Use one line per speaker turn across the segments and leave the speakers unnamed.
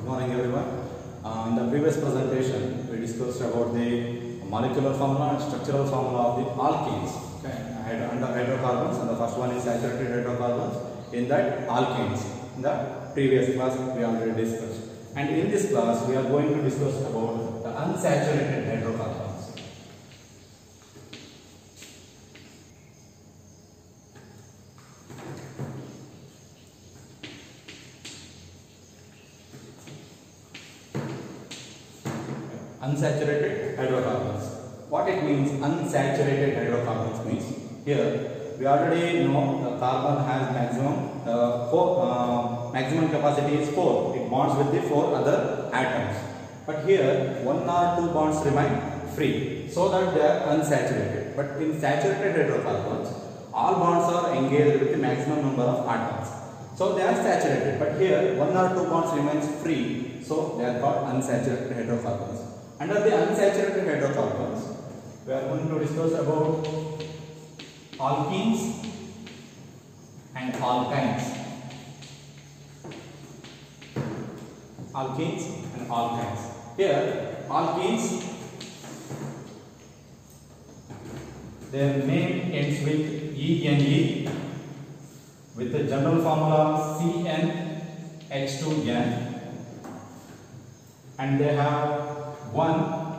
Good morning, everyone. In the previous presentation, we discussed about the molecular formula and structural formula of the alkenes. Okay, under hydrocarbons, and the first one is saturated hydrocarbons. In that, alkenes. In the previous class, we already discussed. And in this class, we are going to discuss about the unsaturated hydrocarbons. Unsaturated hydrocarbons. What it means, unsaturated hydrocarbons means, here we already know the carbon has maximum capacity is 4. It bonds with the 4 other atoms. But here 1 or 2 bonds remain free, so that they are unsaturated. But in saturated hydrocarbons, all bonds are engaged with the maximum number of atoms. So they are saturated. But here 1 or 2 bonds remains free, so they are called unsaturated hydrocarbons. Under the unsaturated hydrocarbons, we are going to discuss about alkenes and alkynes. Alkenes and alkynes. Here, alkenes, their name ends with ENE with the general formula CnH2n, and they have one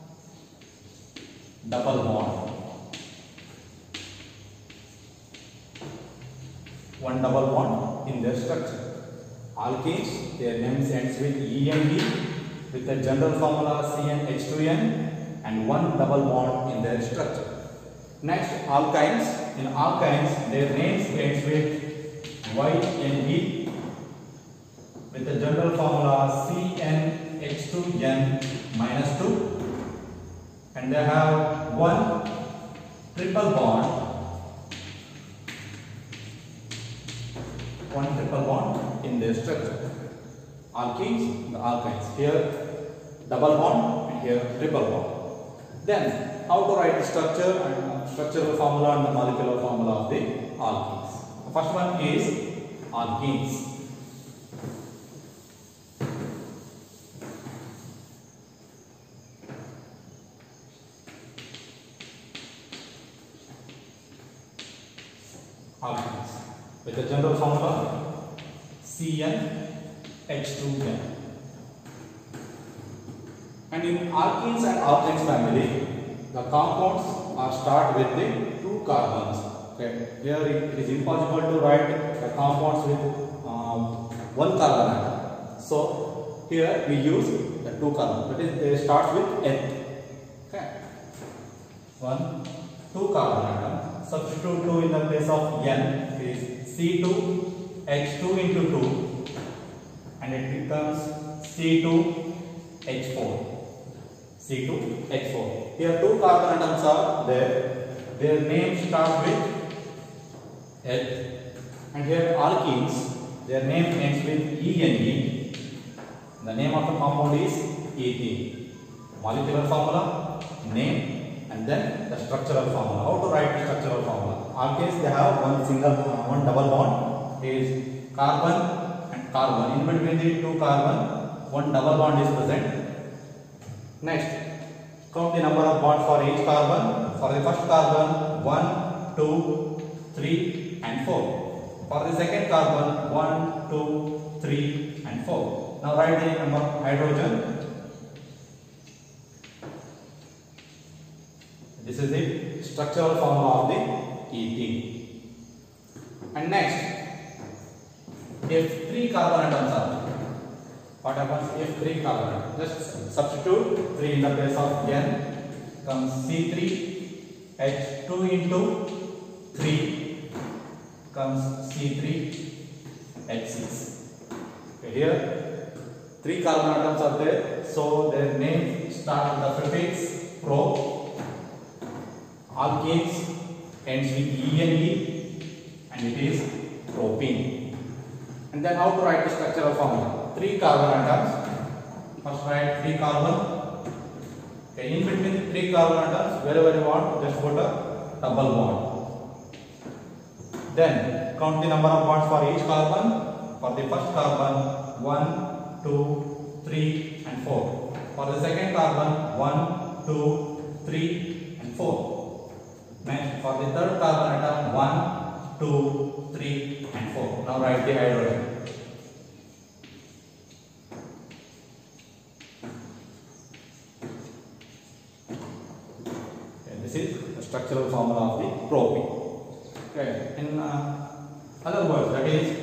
double bond. One double bond in their structure. Alkenes, their names ends with END with the general formula CnH2n and one double bond in their structure. Next, alkynes. In alkynes, their names ends with YNE with the general formula CnH2n minus 2, and they have one triple bond. One triple bond in their structure. Alkenes, the alkynes. Here double bond and here triple bond. Then how to write the structure and structural formula and the molecular formula of the alkenes. The first one is alkenes. Alkenes with the general formula CnH2n. And in alkenes and alkynes family, the compounds are start with the 2 carbons. Okay, here it is impossible to write the compounds with 1 carbon atom. So here we use the 2 carbons. That is, they start with N. Okay, 2 carbon atom. Substitute 2 in the place of N, is C2H2 into 2, and it becomes C2H4. C2H4. Here 2 carbon atoms are there. Their names start with H, and here alkenes, their name ends with ENE. The name of the compound is ethene. Molecular formula, name, and then the structural formula. How to write the structural formula? Alkenes, they have one double bond, is carbon and carbon. In between the 2 carbon, one double bond is present. Next, count the number of bonds for each carbon. For the first carbon, 1, 2, 3 and 4. For the second carbon, 1, 2, 3 and 4. Now write the number of hydrogen. This is the structural formula of the ethene. And next, if 3 carbon atoms are there, what happens if 3 carbon atoms? Just substitute 3 in the place of N, comes C3H2 into 3, comes C3H6. Okay, here 3 carbon atoms are there, so their names start with the prefix pro. Alkenes ends with ENE and it is propene. And then how to write the structural formula? 3 carbon atoms. First write 3 carbon. Okay, in between 3 carbon atoms, wherever you want, just put a double bond. Then count the number of bonds for each carbon. For the first carbon, 1, 2, 3 and 4. For the second carbon, 1, 2, 3 and 4. Next, for the third carbon atom, 1, 2, 3 and 4. Now write the hydrogen. Okay, this is the structural formula of the propene. Okay, in other words, that is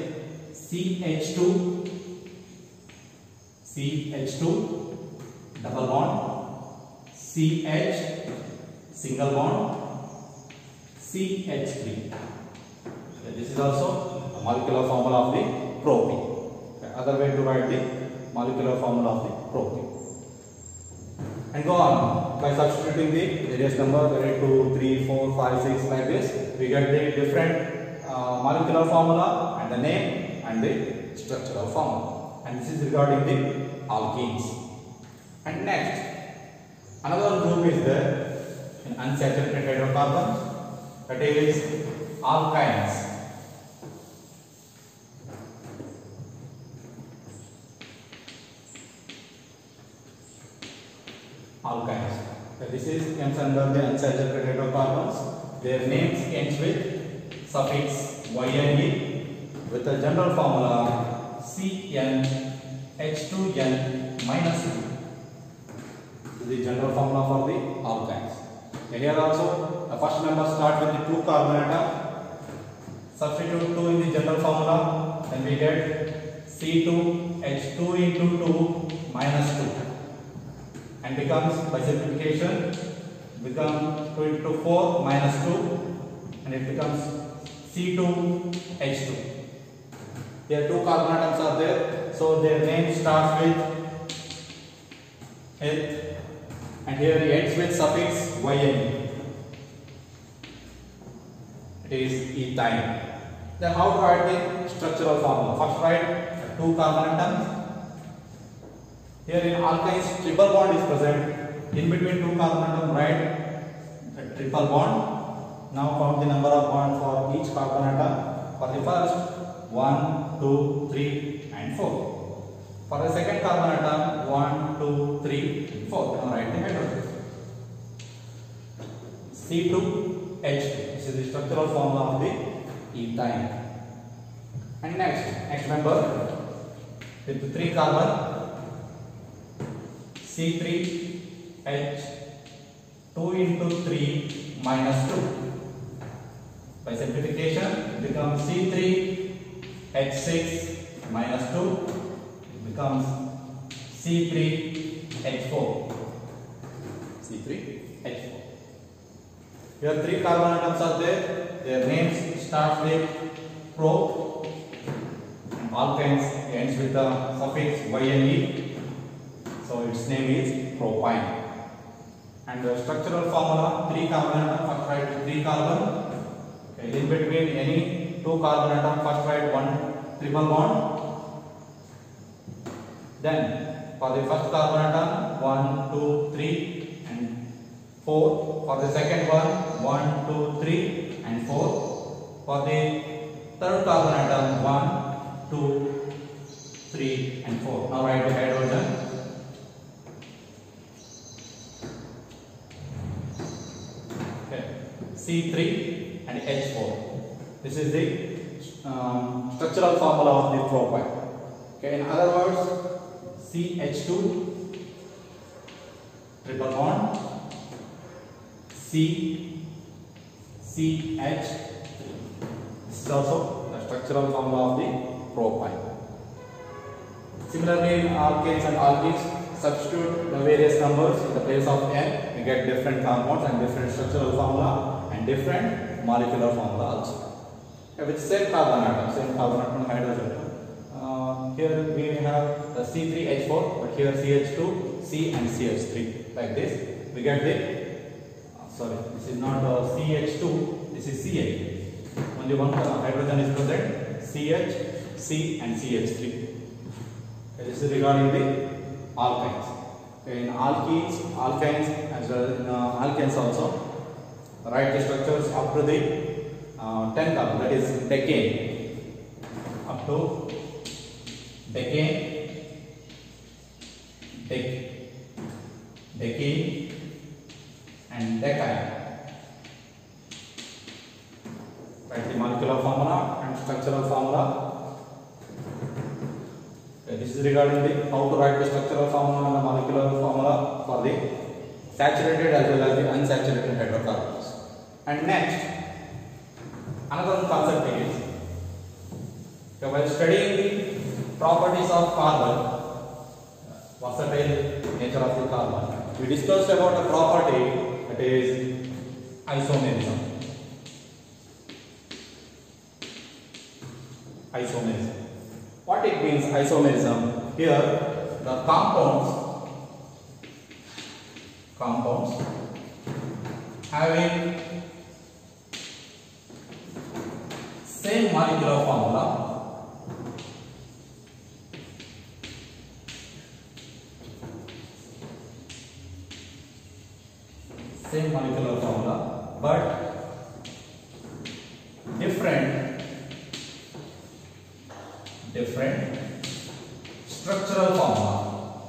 CH2 double bond, CH single bond, CH3. Okay, this is also a molecular formula of the propene. Okay, other way to write the molecular formula of the propene. And go on by substituting the various numbers, 2, 3, 4, 5, 6 like this. We get the different molecular formula and the name and the structural formula. And this is regarding the alkenes. And next, another group is there in unsaturated hydrocarbons, that is alkynes. Alkynes. So this is comes under the unsaturated hydrocarbons. Their names ends with suffix YNE with the general formula CnH2n minus 2. This is the general formula for the alkynes. And here also the first member starts with the 2 carbon atom. Substitute 2 in the general formula, then we get C2H2 into 2 minus 2. And becomes, by simplification, become 2 into 4 minus 2 and it becomes C2H2. Here 2 carbon atoms are there, so their name starts with H and here it ends with suffix YN. It is ethyne. Then how to write the structural formula? First write 2 carbon atoms. Here in alkynes, triple bond is present. In between 2 carbon atoms, write a triple bond. Now count the number of bonds for each carbon atom. For the first, 1, 2, 3 and 4. For the second carbon atom, 1, 2, 3 and 4. Now write the hydrogen. C2H2. This is the structural formula of the ethyne. And next member with 3 carbon. C3H2 into 3 minus 2. By simplification, it becomes C3H6 minus 2. It becomes C3H4. C3H4. Here 3 carbon atoms are there. Their names start with pro. And alkynes ends with the suffix YNE. So its name is propyne. And the structural formula, 3 carbon atom, first write 3 carbon. Okay, in between any 2 carbon atom, first write 1 triple bond. Then for the first carbon atom, 1, 2, 3 and 4. For the second one, 1, 2, 3 and 4. For the third carbon atom, 1, 2, 3 and 4. Now write the hydrogen. C3 and H4. This is the structural formula of the propyne. Okay, in other words, CH2 triple bond, CH3. This is also the structural formula of the propyne. Similarly, in alkanes and alkenes, substitute the various numbers in the place of N. We get different compounds and different structural formula and different molecular formula also. Okay, with same carbon atom hydrogen. Here we have the C3H4, but here CH2, C and CH3. Like this, we get the this is not CH2, this is CH. Only one hydrogen is present, CH, C and CH3. Okay, this is regarding the alkynes. Okay, in alkynes as well in alkanes also. Write the structures up to the 10 carbon, that is decane. Up to decane, decene, and decyne. Write the molecular formula and structural formula. Okay, this is regarding the how to write the structural formula and the molecular formula for the saturated as well as the unsaturated hydrocarbons. And next, another concept is, while studying the properties of carbon, versatile nature of the carbon, we discussed about a property that is isomerism. Isomerism. What it means, isomerism? Here, the compounds having same molecular formula, but different structural formula.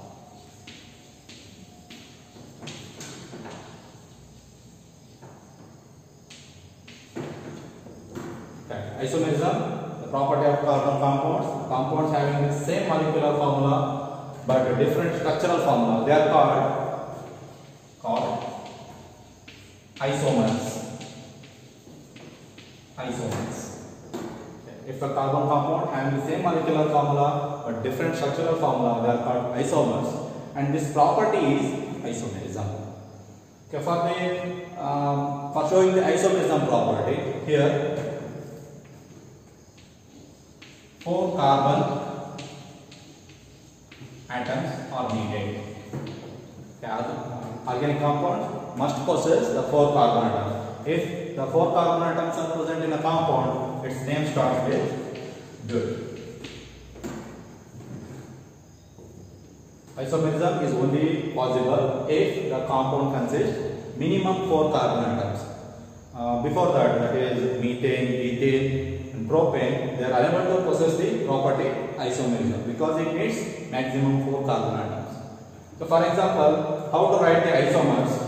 Okay. Isomerism, the property of carbon compounds having the same molecular formula but a different structural formula. They are called isomers. If the carbon compound having the same molecular formula but different structural formula, they are called isomers, and this property is isomerism. Okay, for showing the isomerism property, here 4 carbon atoms are needed. Okay, organic compound must possess the 4 carbon atoms. If the 4 carbon atoms are present in a compound, its name starts with butyl. Isomerism is only possible if the compound consists minimum 4 carbon atoms. Before that is methane, ethane, and propane, they are unable to possess the property isomerism because it needs maximum 4 carbon atoms. So, for example, how to write the isomers?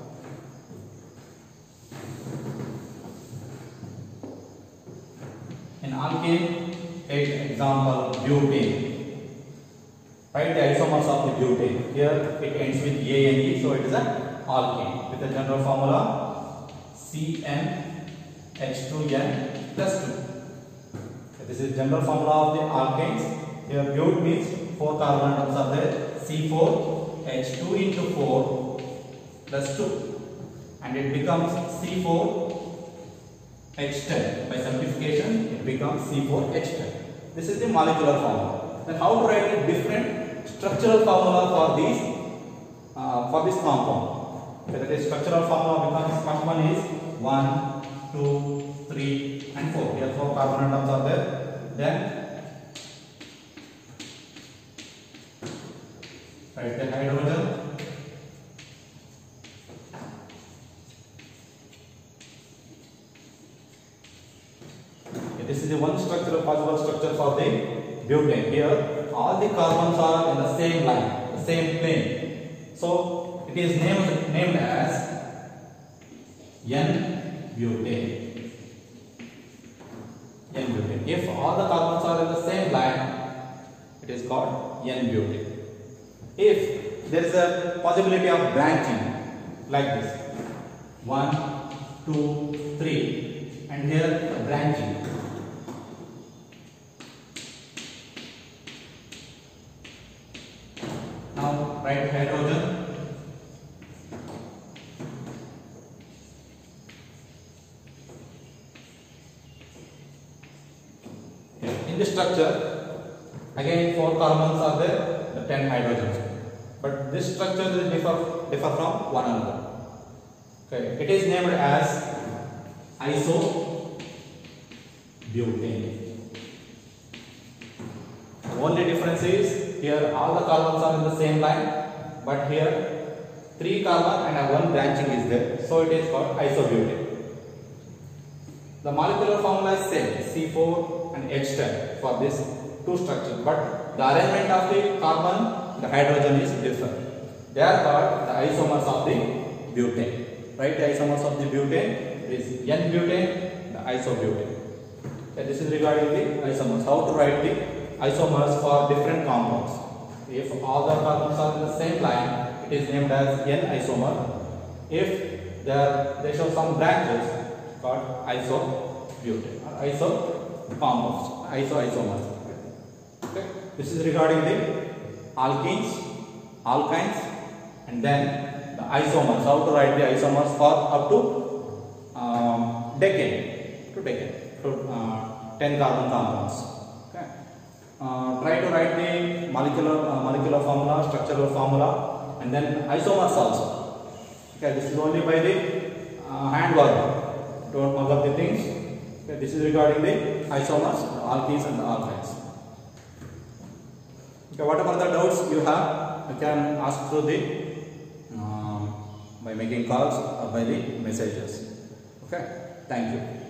In alkane, take example butane. Write the isomers of the butane. Here it ends with ane, so it is an alkane with the general formula CnH2n plus 2. So this is general formula of the alkanes. Here but means 4 carbon atoms are there. C4H2 into 4 plus 2, and it becomes C4H10. By simplification, it becomes C4H10. This is the molecular formula. Then how to write a different structural formula for this compound? So that is structural formula becomes, first one is 1, 2, 3 and 4. Here 4 carbon atoms are there. Then write the hydrogen. This is the one possible structure for the butane. Here, all the carbons are in the same line, the same plane. So, it is named as N-butane. N-butane. If all the carbons are in the same line, it is called N-butane. If there is a possibility of branching, like this, 1, 2, 3, and here branching. Now write hydrogen. In this structure, again 4 carbons are there, the 10 hydrogens. But this structure will differ from one another. Okay, it is named as isobutane. The only difference is here all the carbons are in the same line, but here 3 carbon and 1 branching is there, so it is called isobutane. The molecular formula is same, C4 and H10 for this two structures, but the arrangement of the carbon the hydrogen is different. They are called the isomers of the butane. Write the isomers of the butane. It is N-butane, the isobutane. Okay, this is regarding the isomers. How to write the isomers for different compounds. If all the carbons are in the same line, it is named as N-isomer. If they show some branches, called isobutane or iso compounds, isomers. Okay. This is regarding the alkenes, alkynes, and then the isomers. How to write the isomers for up to decade, to 10 carbon compounds. Okay. Try to write the molecular formula, structural formula, and then isomers also. Okay, this is only by the hand work. Don't mug up the things. Okay, this is regarding the isomers, the alkenes and the alkynes. Okay, whatever the doubts you have, you can ask through the by making calls or by the messages. Okay, thank you.